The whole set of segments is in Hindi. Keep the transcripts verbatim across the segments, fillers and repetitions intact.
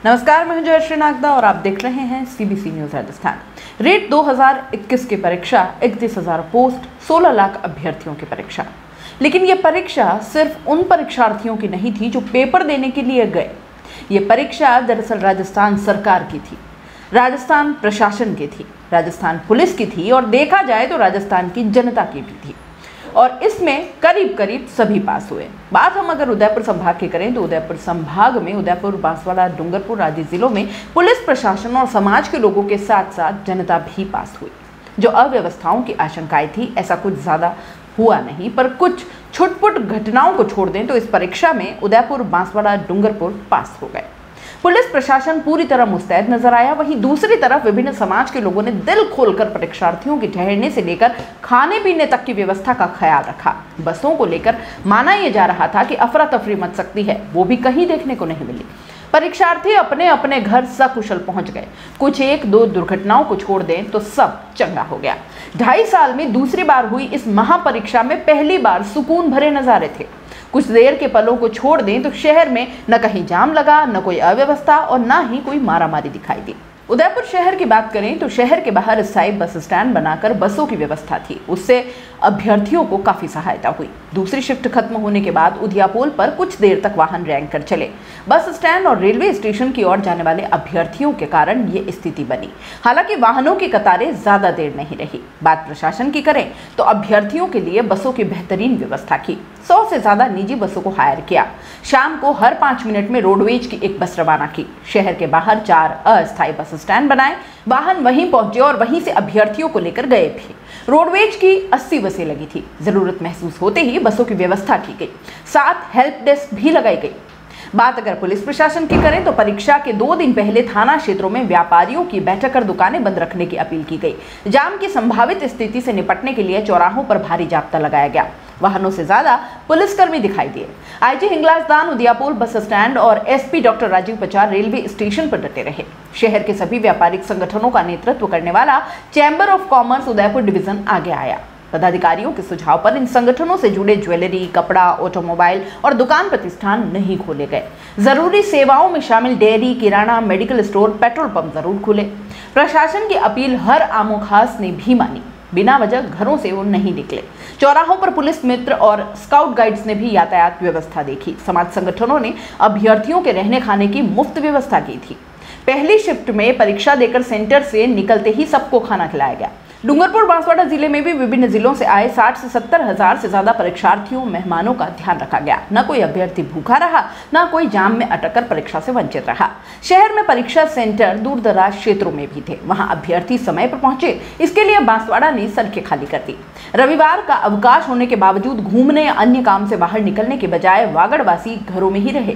नमस्कार, मैं हूं जयश्री नागदा और आप देख रहे हैं सीबीसी न्यूज राजस्थान। रीट दो हज़ार इक्कीस की परीक्षा इकतीस हज़ार पोस्ट, सोलह लाख अभ्यर्थियों की परीक्षा। लेकिन ये परीक्षा सिर्फ उन परीक्षार्थियों की नहीं थी जो पेपर देने के लिए गए। ये परीक्षा दरअसल राजस्थान सरकार की थी, राजस्थान प्रशासन की थी, राजस्थान पुलिस की थी और देखा जाए तो राजस्थान की जनता की भी थी। और इसमें करीब करीब सभी पास हुए। बात हम अगर उदयपुर संभाग की करें तो उदयपुर संभाग में उदयपुर, बांसवाड़ा, डूंगरपुर आदि जिलों में पुलिस प्रशासन और समाज के लोगों के साथ साथ जनता भी पास हुई। जो अव्यवस्थाओं की आशंकाएं थी, ऐसा कुछ ज़्यादा हुआ नहीं, पर कुछ छुटपुट घटनाओं को छोड़ दें तो इस परीक्षा में उदयपुर, बांसवाड़ा, डूंगरपुर पास हो गए। पुलिस प्रशासन पूरी तरह मुस्तैद नजर आया। वहीं दूसरी तरफ विभिन्न समाज के लोगों ने दिल खोलकर परीक्षार्थियों के ठहरने से लेकर खाने पीने तक की व्यवस्था का ख्याल रखा। बसों को लेकर माना यह जा रहा था कि अफरा तफरी मच सकती है, वो भी कहीं देखने को नहीं मिली। परीक्षार्थी अपने अपने घर सकुशल पहुंच गए। कुछ एक दो दुर्घटनाओं को छोड़ दें तो सब चंगा हो गया। ढाई साल में दूसरी बार हुई इस महापरीक्षा में पहली बार सुकून भरे नजारे थे। कुछ देर के पलों को छोड़ दें तो शहर में न कहीं जाम लगा, न कोई अव्यवस्था और न ही कोई मारामारी दिखाई दी। उदयपुर शहर की बात करें तो शहर के बाहर स्थायी बस स्टैंड बनाकर बसों की व्यवस्था थी। उससे अभ्यर्थियों को काफी सहायता हुई। दूसरी शिफ्ट खत्म होने के बाद उदियापोल पर कुछ देर तक वाहन रैंक कर चले। बस स्टैंड और रेलवे स्टेशन की ओर जाने वाले अभ्यर्थियों के कारण ये स्थिति बनी। हालांकि वाहनों की कतारें ज्यादा देर नहीं रही। बात प्रशासन की करें तो अभ्यर्थियों के लिए बसों की बेहतरीन व्यवस्था की। सौ से ज्यादा निजी बसों को हायर किया। शाम को हर पांच मिनट में रोडवेज की एक बस रवाना की। शहर के बाहर चार अस्थायी बस स्टैंड बनाए। वाहन वहीं पहुंचे और वहीं से अभ्यर्थियों को लेकर गए भी। रोडवेज की अस्सी बसें लगी थी। जरूरत महसूस होते ही बसों की व्यवस्था की गई। साथ हेल्प डेस्क भी लगाई गई। बात अगर पुलिस प्रशासन की करें तो परीक्षा के दो दिन पहले थाना क्षेत्रों में व्यापारियों की बैठक कर दुकानें बंद रखने की अपील की गई। जाम की संभावित स्थिति से निपटने के लिए चौराहों पर भारी जाब्ता लगाया गया। वाहनों से ज्यादा पुलिसकर्मी दिखाई दिए। आईजी हिंगलाज दान उदियापुर बस स्टैंड और SP doctor Rajeev Pachar railway station पर डटे रहे। शहर के सभी व्यापारिक संगठनों का नेतृत्व करने वाला chamber of commerce Udaipur division आगे आया। पदाधिकारियों के सुझाव पर इन संगठनों से जुड़े ज्वेलरी, कपड़ा, ऑटोमोबाइल और दुकान प्रतिष्ठान नहीं खोले गए। जरूरी सेवाओं में शामिल डेयरी, किराना, मेडिकल स्टोर, पेट्रोल पंप जरूर खुले। प्रशासन की अपील हर आमो खास ने भी मानी। बिना वजह घरों से वो नहीं निकले। चौराहों पर पुलिस मित्र और स्काउट गाइड्स ने भी यातायात व्यवस्था देखी। समाज संगठनों ने अभ्यर्थियों के रहने खाने की मुफ्त व्यवस्था की थी। पहली शिफ्ट में परीक्षा देकर सेंटर से निकलते ही सबको खाना खिलाया गया। डूंगरपुर, बांसवाड़ा जिले में भी विभिन्न जिलों से आए साठ से सत्तर हजार से ज्यादा परीक्षार्थियों, मेहमानों का ध्यान रखा गया। न कोई अभ्यर्थी भूखा रहा, न कोई जाम में अटक कर परीक्षा से वंचित रहा। शहर में परीक्षा सेंटर दूर दराज क्षेत्रों में भी थे। वहां अभ्यर्थी समय पर पहुंचे, इसके लिए बांसवाड़ा ने सड़कें खाली कर दी। रविवार का अवकाश होने के बावजूद घूमने या अन्य काम से बाहर निकलने के बजाय वागड़वासी घरों में ही रहे।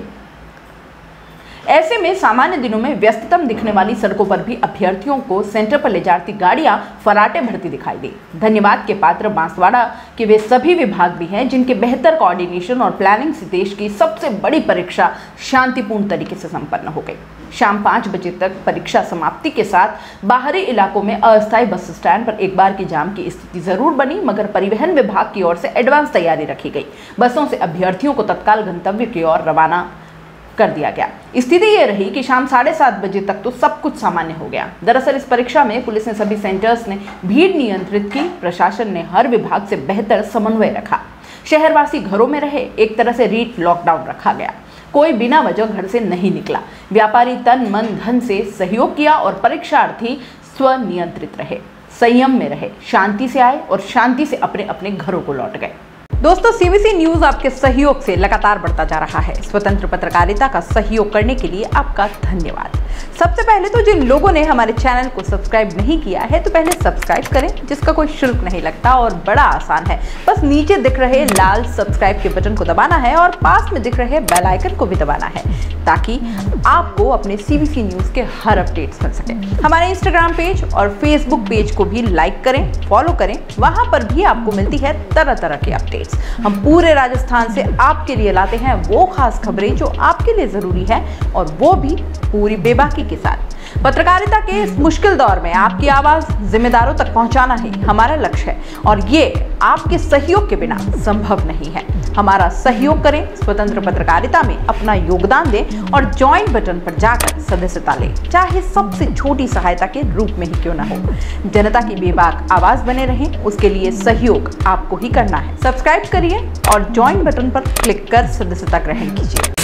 ऐसे में सामान्य दिनों में व्यस्ततम दिखने वाली सड़कों पर भी अभ्यर्थियों को सेंटर पर ले जाती गाड़ियां फराटे भरती दिखाई दी। धन्यवाद के पात्र बांसवाड़ा के वे सभी विभाग भी हैं जिनके बेहतर कोऑर्डिनेशन और प्लानिंग से देश की सबसे बड़ी परीक्षा शांतिपूर्ण तरीके से संपन्न हो गई। शाम पाँच बजे तक परीक्षा समाप्ति के साथ बाहरी इलाकों में अस्थायी बस स्टैंड पर एक बार की जाम की स्थिति जरूर बनी, मगर परिवहन विभाग की ओर से एडवांस तैयारी रखी गई। बसों से अभ्यर्थियों को तत्काल गंतव्य की ओर रवाना कर दिया गया। स्थिति यह रही कि शाम साढ़े सात बजे तक तो सब कुछ सामान्य हो गया। दरअसल इस परीक्षा में पुलिस ने सभी सेंटर्स ने भीड़ नियंत्रित की। प्रशासन ने हर विभाग से बेहतर समन्वय रखा। शहरवासी घरों में रहे। एक तरह से रीट लॉकडाउन रखा गया। कोई बिना वजह घर से नहीं निकला। व्यापारी तन मन धन से सहयोग किया और परीक्षार्थी स्वनियंत्रित रहे, संयम में रहे, शांति से आए और शांति से अपने अपने घरों को लौट गए। दोस्तों, सीबीसी न्यूज आपके सहयोग से लगातार बढ़ता जा रहा है। स्वतंत्र पत्रकारिता का सहयोग करने के लिए आपका धन्यवाद। सबसे पहले तो जिन लोगों ने हमारे चैनल को सब्सक्राइब नहीं किया है तो पहले सब्सक्राइब करें, जिसका कोई शुल्क नहीं लगता और बड़ा आसान है। बस नीचे दिख रहे लाल सब्सक्राइब के बटन को दबाना है और पास में दिख रहे बेल आइकन को भी दबाना है, ताकि आपको अपने सीबीसी न्यूज के हर अपडेट्स मिल सके। हमारे इंस्टाग्राम पेज और फेसबुक पेज को भी लाइक करें, फॉलो करें। वहां पर भी आपको मिलती है तरह तरह की अपडेट्स। हम पूरे राजस्थान से आपके लिए लाते हैं वो खास खबरें जो आपके लिए जरूरी है, और वो भी पूरी बेबाकी के साथ। पत्रकारिता के इस मुश्किल दौर में आपकी आवाज जिम्मेदारों तक पहुंचाना ही हमारा लक्ष्य है और ये आपके सहयोग के बिना संभव नहीं है। हमारा सहयोग करें, स्वतंत्र पत्रकारिता में अपना योगदान दें और ज्वाइन बटन पर जाकर सदस्यता लें, चाहे सबसे छोटी सहायता के रूप में ही क्यों न हो। जनता की बेबाक आवाज बने रहें, उसके लिए सहयोग आपको ही करना है। सब्सक्राइब करिए और ज्वाइन बटन पर क्लिक कर सदस्यता ग्रहण कीजिए।